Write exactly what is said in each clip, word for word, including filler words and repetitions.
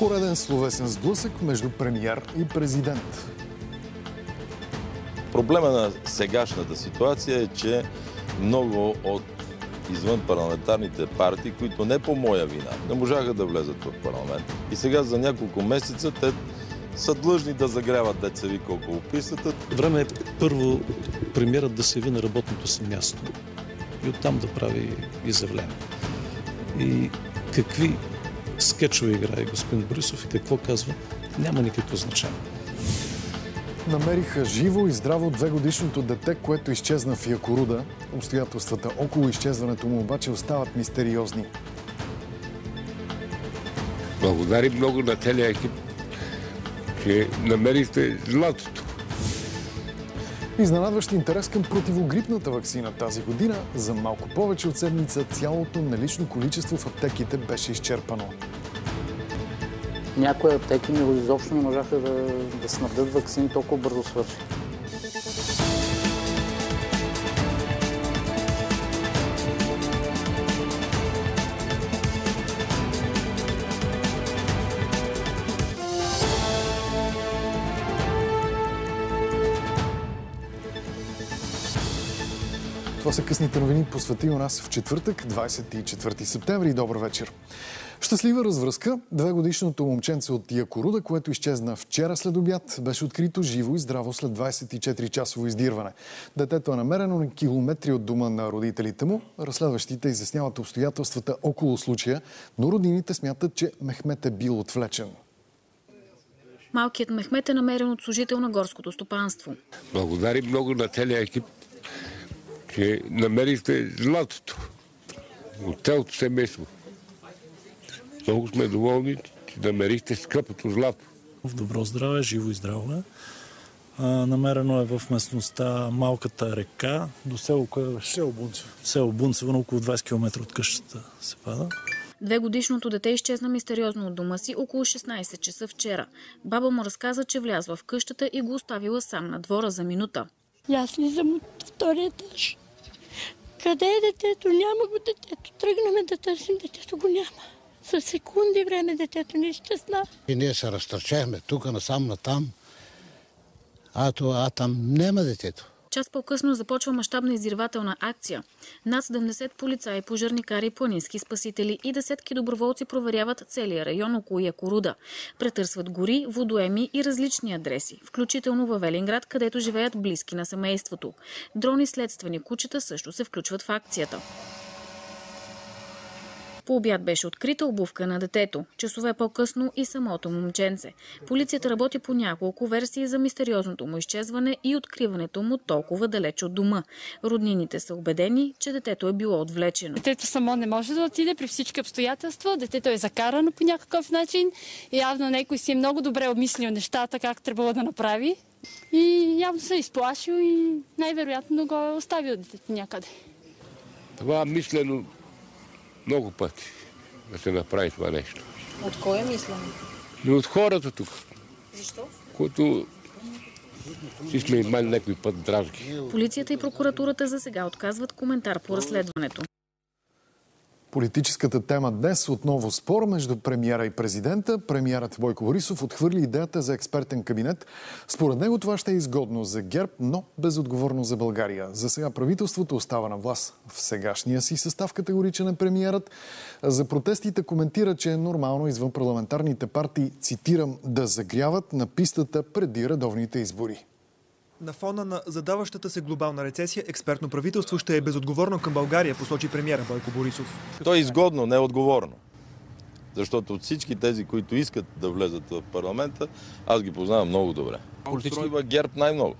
Пореден словесен сблъсък между премиер и президент. Проблема на сегашната ситуация е, че много от извън парламентарните партии, които не по моя вина, не можаха да влезат в парламент. И сега за няколко месеца те са длъжни да загряват деца вика около пистата. Време е първо премиерът да се яви на работното си място и оттам да прави изявление. И какви скетчове играе господин Борисов и какво казва, няма никакво значение. Намериха живо и здраво двегодишното дете, което изчезна в Якоруда. Обстоятелствата около изчезването му обаче остават мистериозни. Благодарим много на целия екип, че намерихте златото. Изненадващ интерес към противогрипната ваксина тази година. За малко повече от седмица цялото налично количество в аптеките беше изчерпано. Някои аптеки изобщо не можаха да, да снабдят ваксини, толкова бързо свърши. Това са късните новини, посветил нас в четвъртък, двадесет и четвърти септември. Добър вечер. Щастлива развръзка. Двегодишното момченце от Якоруда, което изчезна вчера след обяд, беше открито живо и здраво след двадесет и четири часово издирване. Детето е намерено на километри от дома на родителите му. Разследващите изясняват обстоятелствата около случая, но роднините смятат, че Мехмет е бил отвлечен. Малкият Мехмет е намерен от служител на горското стопанство. Благодарим много на целия екип, че намерихте златото от цялото семейство. Много сме доволни, че намерихте скъпото злато. В добро здраве, живо и здраво е. А, намерено е в местността Малката река, до село, кое беше? Село Бунцево. Село Бунцево, на около двадесет километра от къщата се пада. Двегодишното дете изчезна мистериозно от дома си около шестнадесет часа вчера. Баба му разказа, че влязла в къщата и го оставила сам на двора за минута. И аз слизам от втория етаж. Къде е детето? Няма го детето. Тръгнаме да търсим, детето го няма. За секунди време детето ни изчезна. И ние се разтърчахме тук, насам, натам. А, то, а там няма детето. Час по-късно започва мащабна издирвателна акция. Над седемдесет полицаи, пожарникари, планински спасители и десетки доброволци проверяват целия район около Якоруда. Претърсват гори, водоеми и различни адреси, включително във Велинград, където живеят близки на семейството. Дрони следствени кучета също се включват в акцията. По обяд беше открита обувка на детето. Часове по-късно и самото момченце. Полицията работи по няколко версии за мистериозното му изчезване и откриването му толкова далеч от дома. Роднините са убедени, че детето е било отвлечено. Детето само не може да отиде при всички обстоятелства. Детето е закарано по някакъв начин. И явно някой си е много добре обмислил нещата, как трябвало да направи. И явно се е изплашил и най-вероятно го е оставил детето някъде. Това мислено много пъти да се направи това нещо. От кой е мислено? И от хората тук. Защо? Които си сме имали някой път дразги. Полицията и прокуратурата за сега отказват коментар по разследването. Политическата тема днес отново спор между премиера и президента. Премиерът Бойко Борисов отхвърли идеята за експертен кабинет. Според него това ще е изгодно за ГЕРБ, но безотговорно за България. За сега правителството остава на власт в сегашния си състав, категоричен е премиерът. За протестите коментира, че е нормално извън парламентарните партии, цитирам, да загряват на пистата преди редовните избори. На фона на задаващата се глобална рецесия, експертно правителство ще е безотговорно към България, посочи премиера Бойко Борисов. То е изгодно, не е отговорно. Защото от всички тези, които искат да влезат в парламента, аз ги познавам много добре. Устройва ГЕРБ най-много.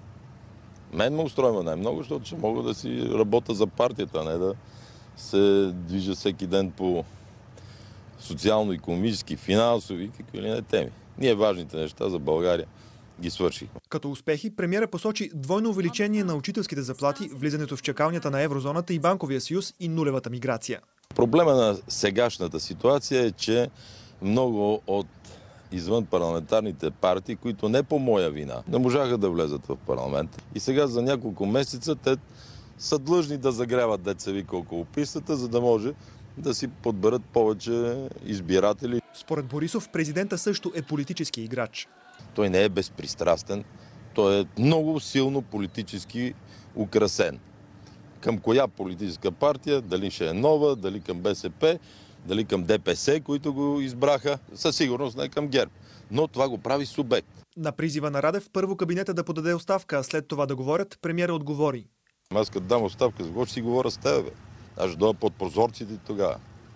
Мен ме устройва най-много, защото ще мога да си работя за партията, а не да се движа всеки ден по социално-икономически, финансови, какви ли не теми. Ние важните неща за България ги свършихме. Като успехи, премиера посочи двойно увеличение на учителските заплати, влизането в чакалнята на еврозоната и банковия съюз и нулевата миграция. Проблема на сегашната ситуация е, че много от извън парламентарните партии, които не по моя вина, не можаха да влезат в парламента. И сега за няколко месеца те са длъжни да загряват деца вика около пистата, за да може да си подберат повече избиратели. Според Борисов, президента също е политически играч. Той не е безпристрастен, той е много силно политически украсен. Към коя политическа партия, дали ще е нова, дали към БСП, дали към ДПС, които го избраха, със сигурност не към ГЕРБ. Но това го прави субект. На призива на Радев първо кабинета да подаде оставка, а след това да говорят, премиера отговори. Аз като дам оставка, за какво ще си говоря с теб, бе? Аз ще дойда под прозорците тогава.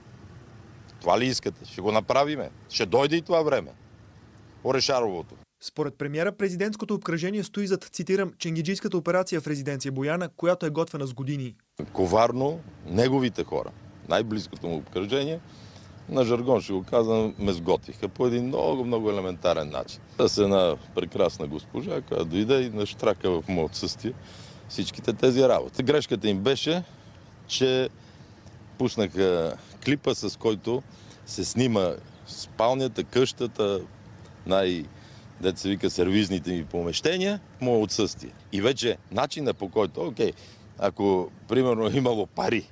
Това ли искате? Ще го направиме. Ще дойде и това време. Орешаровото. Според премиера, президентското обкръжение стои зад, цитирам, ченгиджийската операция в резиденция Бояна, която е готвена с години. Коварно неговите хора, най-близкото му обкръжение, на жаргон ще го казвам, ме сготвиха по един много, много елементарен начин. С една прекрасна госпожа, която дойде и нащрака в моето отсъствие всичките тези работи. Грешката им беше, че пуснаха клипа, с който се снима спалнята, къщата, най- дето се вика сервизните ми помещения, в мое отсъствие. И вече начина по който, окей, ако примерно имало пари,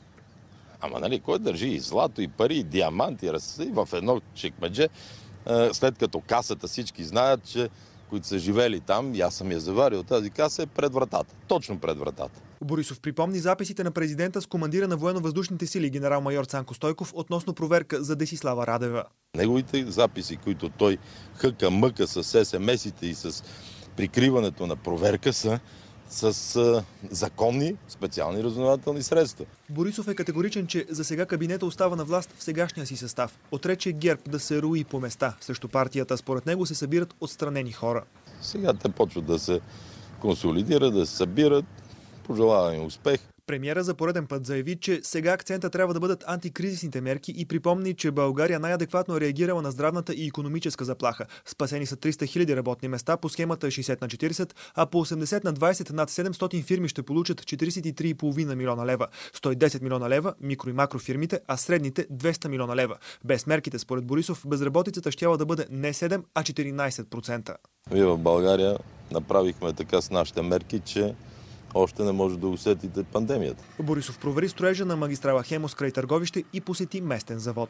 ама нали, кой държи и злато, и пари, и диаманти, разси в едно чекмедже, след като касата всички знаят, че които са живели там, и аз съм я заварил, тази каса е пред вратата. Точно пред вратата. Борисов припомни записите на президента с командира на военно-въздушните сили генерал-майор Цанко Стойков относно проверка за Десислава Радева. Неговите записи, които той хъка мъка с ес ем ес-ите и с прикриването на проверка, са с а, законни специални разузнавателни средства. Борисов е категоричен, че за сега кабинета остава на власт в сегашния си състав. Отрече ГЕРБ да се руи по места. Също партията, според него, се събират отстранени хора. Сега те почват да се консолидират, да се събират. Пожелавам им успех. Премиера за пореден път заяви, че сега акцента трябва да бъдат антикризисните мерки и припомни, че България най-адекватно е реагирала на здравната и икономическа заплаха. Спасени са триста хиляди работни места по схемата шейсет на четирийсет, а по осемдесет на двайсет над седемстотин фирми ще получат четирийсет и три и половина милиона лева. сто и десет милиона лева микро и макрофирмите, а средните двеста милиона лева. Без мерките, според Борисов, безработицата щяла да бъде не седем, а четиринайсет процента. Вие в България направихме така с нашите мерки, че още не може да усетите пандемията. Борисов провери строежа на магистрала Хемос край Търговище и посети местен завод.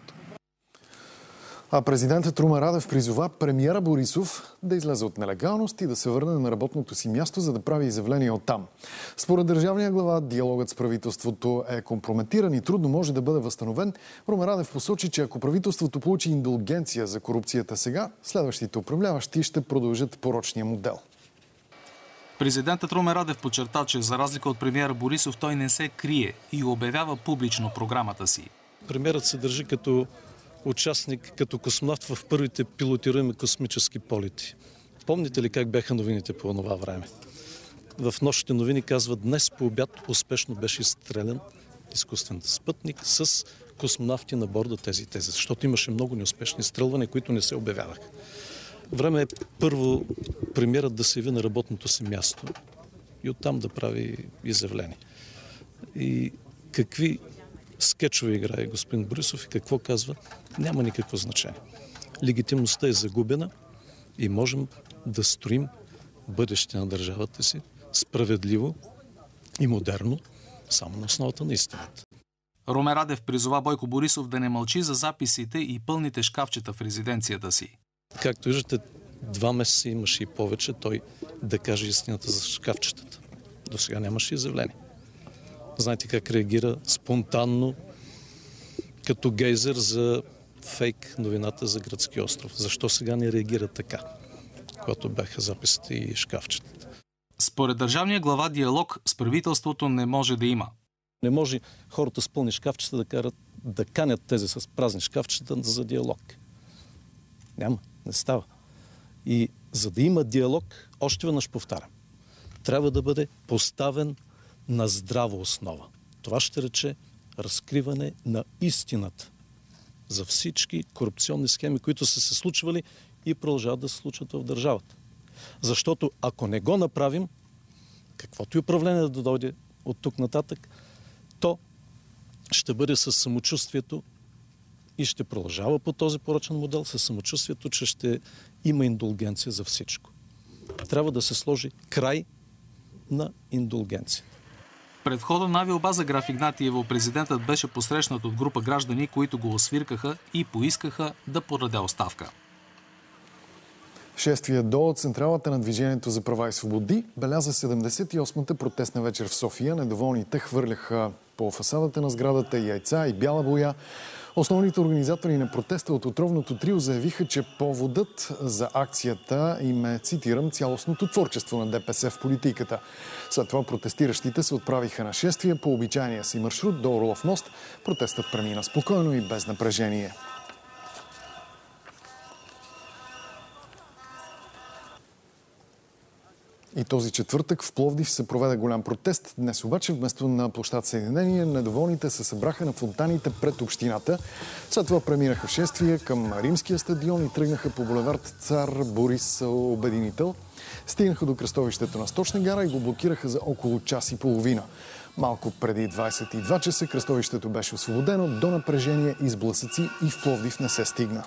А президентът Румен Радев призова премиера Борисов да излезе от нелегалност и да се върне на работното си място, за да прави изявление оттам. Според държавния глава, диалогът с правителството е компрометиран и трудно може да бъде възстановен. Румен Радев посочи, че ако правителството получи индулгенция за корупцията сега, следващите управляващи ще продължат порочния модел. Президентът Румен Радев подчерта, че за разлика от премиера Борисов, той не се крие и обявява публично програмата си. Премиерът се държи като участник, като космонавт в първите пилотируеми космически полети. Помните ли как бяха новините по това време? В нощните новини казват, днес по обяд успешно беше изстрелян изкуствен спътник с космонавти на борда тези и тези, защото имаше много неуспешни изстрелвания, които не се обявяваха. Време е първо премиерът да се яви на работното си място и оттам да прави изявление. И какви скетчове играе господин Борисов и какво казва, няма никакво значение. Легитимността е загубена и можем да строим бъдеще на държавата си справедливо и модерно, само на основата на истината. Румен Радев призова Бойко Борисов да не мълчи за записите и пълните шкафчета в резиденцията си. Както виждате, два месеца имаше и повече той да каже истината за шкафчетата. До сега нямаше изявление. Знаете как реагира спонтанно, като гейзер за фейк новината за гръцки остров. Защо сега не реагира така, когато бяха записите и шкафчетата? Според държавния глава, диалог с правителството не може да има. Не може хората с пълни шкафчета да, карат, да канят тези с празни шкафчета за диалог. Няма, не става. И за да има диалог, още веднъж повтарям, трябва да бъде поставен на здрава основа. Това ще рече разкриване на истината за всички корупционни схеми, които са се случвали и продължават да се случват в държавата. Защото ако не го направим, каквото и управление да дойде от тук нататък, то ще бъде със самочувствието и ще продължава по този порочен модел със самочувствието, че ще има индулгенция за всичко. Трябва да се сложи край на индулгенция. Пред входа на авиобаза Граф Игнатиево президентът беше посрещнат от група граждани, които го освиркаха и поискаха да подаде оставка. Шествие до централата на Движението за права и свободи беляза седемдесет и осмата протестна вечер в София. Недоволните хвърляха по фасадата на сградата яйца и бяла боя. Основните организатори на протеста от отровното трио заявиха, че поводът за акцията им е, цитирам, цялостното творчество на ДПС в политиката. След това протестиращите се отправиха на шествие по обичайния си маршрут до Орлов мост. Протестът премина спокойно и без напрежение. И този четвъртък в Пловдив се проведе голям протест. Днес обаче вместо на площад Съединение, недоволните се събраха на фонтаните пред общината. След това преминаха в шествие към Римския стадион и тръгнаха по булевард Цар Борис Обединител. Стигнаха до кръстовището на Сточна гара и го блокираха за около час и половина. Малко преди двадесет и два часа кръстовището беше освободено, до напрежение и сблъсъци и в Пловдив не се стигна.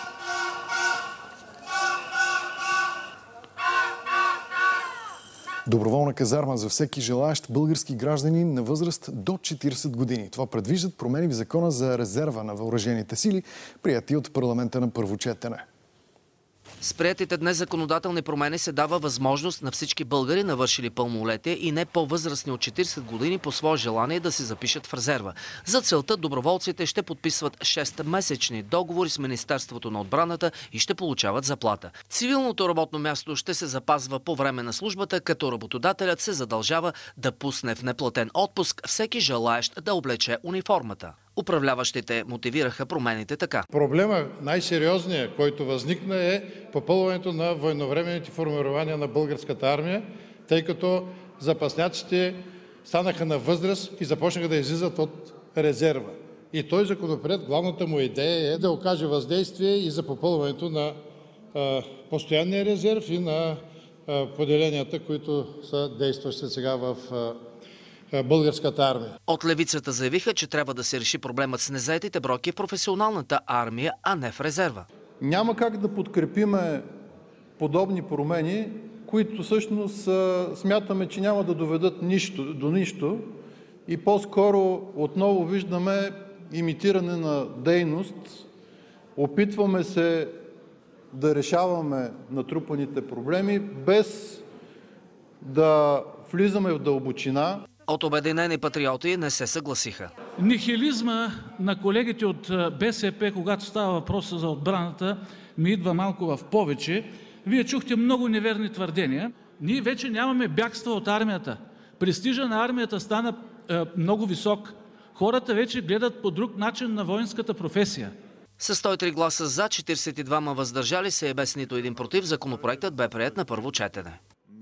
Доброволна казарма за всеки желаещ български гражданин на възраст до четиридесет години. Това предвиждат промени в закона за резерва на въоръжените сили, прияти от парламента на първо четене. С приетите днес законодателни промени се дава възможност на всички българи, навършили пълнолетие и не по-възрастни от четиридесет години, по свое желание да се запишат в резерва. За целта доброволците ще подписват шестмесечни договори с Министерството на отбраната и ще получават заплата. Цивилното работно място ще се запазва по време на службата, като работодателят се задължава да пусне в неплатен отпуск всеки желаещ да облече униформата. Управляващите мотивираха промените така. Проблема най-сериозният, който възникна, е попълването на военновременните формирования на българската армия, тъй като запасняците станаха на възраст и започнаха да излизат от резерва. И този законопроект, главната му идея е да окаже въздействие и за попълването на а, постоянния резерв и на а, поделенията, които са действащи сега в а, българската армия. От левицата заявиха, че трябва да се реши проблемът с незаетите бройки в професионалната армия, а не в резерва. Няма как да подкрепиме подобни промени, които всъщност смятаме, че няма да доведат нищо, до нищо и по-скоро отново виждаме имитиране на дейност. Опитваме се да решаваме натрупаните проблеми, без да влизаме в дълбочина. От Обединени патриоти не се съгласиха. Нихилизма на колегите от БСП, когато става въпроса за отбраната, ми идва малко в повече. Вие чухте много неверни твърдения. Ние вече нямаме бягства от армията. Престижа на армията стана е, много висок. Хората вече гледат по друг начин на воинската професия. Със сто и три гласа за, четиридесет и двама въздържали се и без нито един против, законопроектът бе приет на първо четене.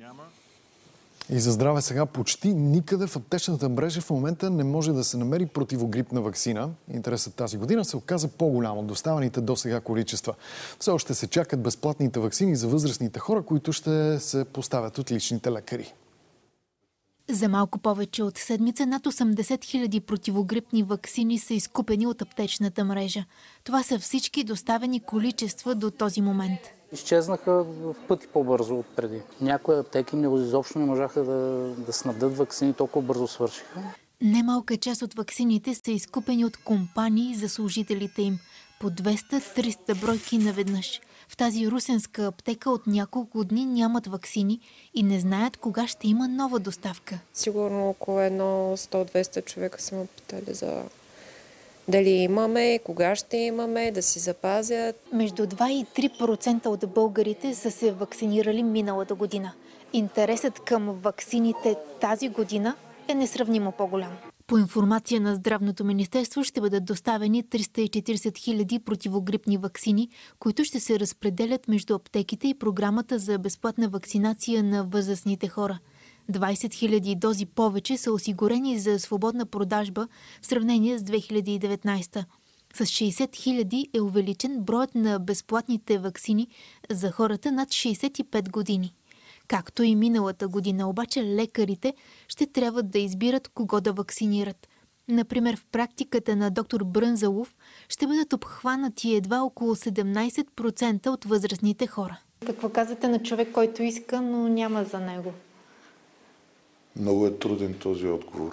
И за здраве сега почти никъде в аптечната мрежа в момента не може да се намери противогрипна ваксина. Интересът тази година се оказа по-голям от доставените до сега количества. Все още се чакат безплатните ваксини за възрастните хора, които ще се поставят от личните лекари. За малко повече от седмица над осемдесет хиляди противогрипни ваксини са изкупени от аптечната мрежа. Това са всички доставени количества до този момент. Изчезнаха в пъти по-бързо от преди. Някои аптеки изобщо не можаха да, да снабдят ваксини, толкова бързо свършиха. Немалка част от ваксините са изкупени от компании за служителите им. По двеста-триста бройки наведнъж. В тази русенска аптека от няколко дни нямат ваксини и не знаят кога ще има нова доставка. Сигурно около едно сто-двеста човека са ме питали за дали имаме, кога ще имаме, да си запазят. Между два и три процента от българите са се вакцинирали миналата година. Интересът към ваксините тази година е несравнимо по-голям. По информация на Здравното министерство ще бъдат доставени триста и четиридесет хиляди противогрипни ваксини, които ще се разпределят между аптеките и програмата за безплатна вакцинация на възрастните хора. двадесет хиляди дози повече са осигурени за свободна продажба в сравнение с две хиляди и деветнадесета. С шейсет хиляди е увеличен броят на безплатните ваксини за хората над шейсет и пет години. Както и миналата година, обаче лекарите ще трябва да избират кого да вакцинират. Например, в практиката на доктор Брънзалов ще бъдат обхванати едва около седемнадесет процента от възрастните хора. Какво казвате на човек, който иска, но няма за него? Много е труден този отговор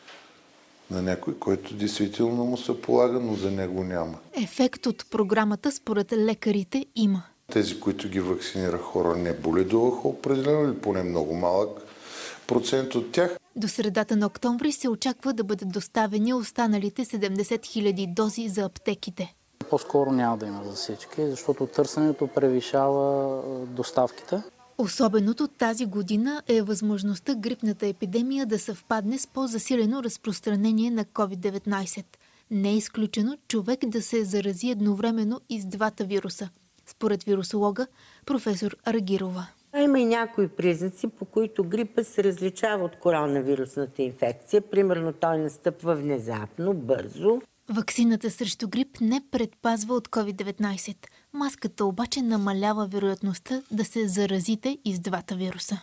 на някой, който действително му се полага, но за него няма. Ефект от програмата според лекарите има. Тези, които ги вакцинира хора, не боледуваха определено или поне много малък процент от тях. До средата на октомври се очаква да бъдат доставени останалите седемдесет хиляди дози за аптеките. По-скоро няма да има за всички, защото търсенето превишава доставките. Особеното тази година е възможността грипната епидемия да съвпадне с по-засилено разпространение на ковид деветнайсет. Не е изключено човек да се зарази едновременно и с двата вируса. Според вирусолога професор Аргирова. Има и някои признаци, по които грипът се различава от коронавирусната инфекция. Примерно той настъпва внезапно, бързо. Ваксината срещу грип не предпазва от ковид деветнайсет. Маската обаче намалява вероятността да се заразите и с двата вируса.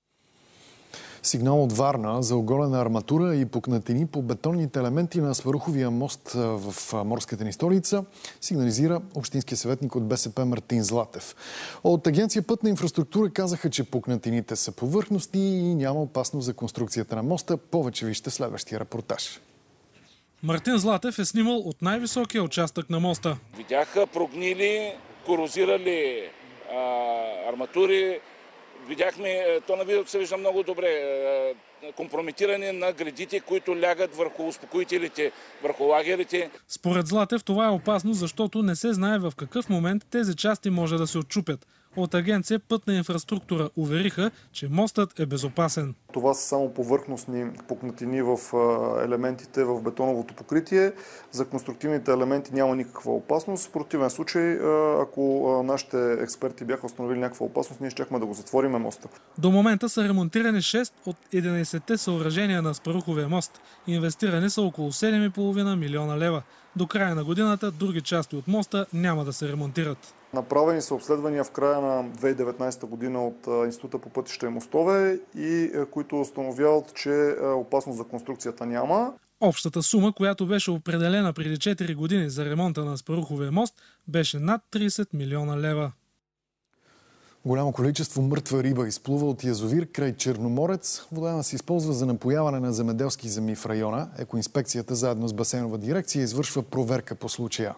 Сигнал от Варна за оголена арматура и пукнатини по бетонните елементи на Аспаруховия мост в морската ни столица сигнализира общинския съветник от БСП Мартин Златев. От агенция Пътна инфраструктура казаха, че пукнатините са повърхностни и няма опасност за конструкцията на моста. Повече вижте следващия репортаж. Мартин Златев е снимал от най-високия участък на моста. Видяха прогнили, корозирали а, арматури. Видяхме, то на видеото се вижда много добре, компрометиране на гредите, които лягат върху успокоителите, върху лагерите. Според Златев това е опасно, защото не се знае в какъв момент тези части може да се отчупят. От агенция Пътна инфраструктура увериха, че мостът е безопасен. Това са само повърхностни пукнатини в елементите в бетоновото покритие. За конструктивните елементи няма никаква опасност. В противен случай, ако нашите експерти бяха установили някаква опасност, ние щяхме да го затворим моста. До момента са ремонтирани шест от единайсетте съоръжения на Аспаруховия мост. Инвестирани са около седем и половина милиона лева. До края на годината други части от моста няма да се ремонтират. Направени са обследвания в края на две хиляди и деветнайсета година от Института по пътища и мостове, и които установяват, че опасност за конструкцията няма. Общата сума, която беше определена преди четири години за ремонта на Аспаруховия мост, беше над трийсет милиона лева. Голямо количество мъртва риба изплува от язовир край Черноморец. Вода се използва за напояване на земеделски земи в района. Екоинспекцията заедно с басейнова дирекция извършва проверка по случая.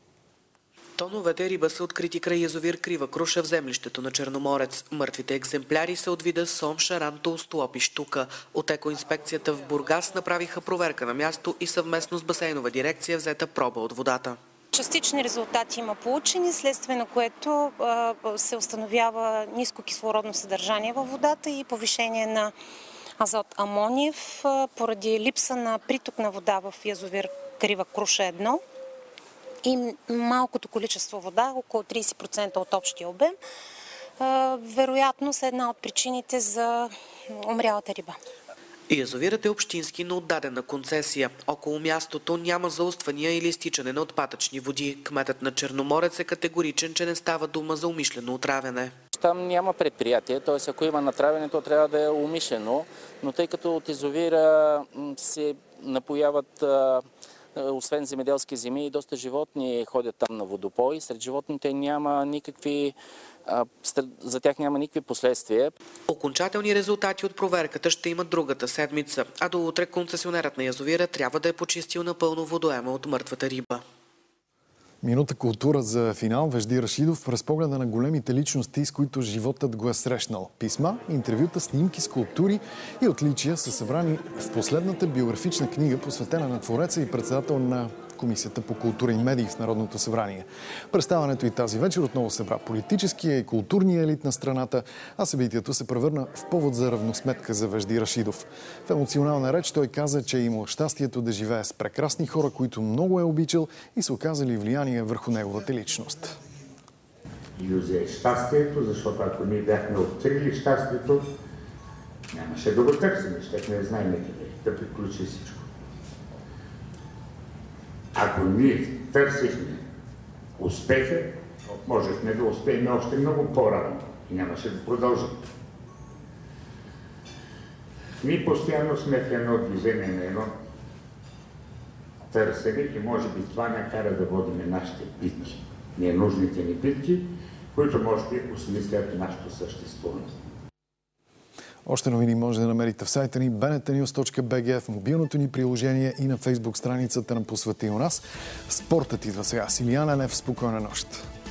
Тоновете риба са открити край язовир Крива круша в землището на Черноморец. Мъртвите екземпляри са от вида сом, шаран, толстолоп и щука. От екоинспекцията в Бургас направиха проверка на място и съвместно с басейнова дирекция взета проба от водата. Частични резултати има получени, следствие на което а, се установява ниско кислородно съдържание във водата и повишение на азот амониев а, поради липса на приток на вода в язовир Крива круша едно. И малкото количество вода, около трийсет процента от общия обем, вероятно са една от причините за умрялата риба. Язовирът е общински, но отдаден на концесия. Около мястото няма зауствания или изтичане на отпадъчни води. Кметът на Черноморец е категоричен, че не става дума за умишлено отравяне. Там няма предприятие, т.е. ако има натравяне, то трябва да е умишлено, но тъй като от язовира се напояват освен земеделски земи, и доста животни ходят там на водопой. Сред животните няма никакви, за тях няма никакви последствия. Окончателни резултати от проверката ще имат другата седмица, а до утре концесионерът на язовира трябва да е почистил напълно водоема от мъртвата риба. Минута култура за финал. Вежди Рашидов разпогледа на големите личности, с които животът го е срещнал. Писма, интервюта, снимки, скулптури и отличия са събрани в последната биографична книга, посветена на твореца и председател на Комисията по култура и медии в Народното събрание. Представянето и тази вечер отново събра политическия и културния елит на страната, а събитието се превърна в повод за равносметка за Вежди Рашидов. В емоционална реч той каза, че е имал щастието да живее с прекрасни хора, които много е обичал и са оказали влияние върху неговата личност. Иллюзия е щастието, защото ако ние бяхме открили щастието, нямаше да го търсим, щехме да знаем къде, да приключи всичко. Ако ние търсихме успеха, можехме да успеем още много по-рано и нямаше да продължим. Ние постоянно сме в едно движение на едно търсене и може би това накара да водим нашите битки, ненужните ни битки, които може би осмислят нашето съществуване. Още новини може да намерите в сайта ни би ен ти нюз точка би джи, в мобилното ни приложение и на Фейсбук страницата на Посвети у нас. Спортът идва сега. Силиян Енев, спокойна нощ.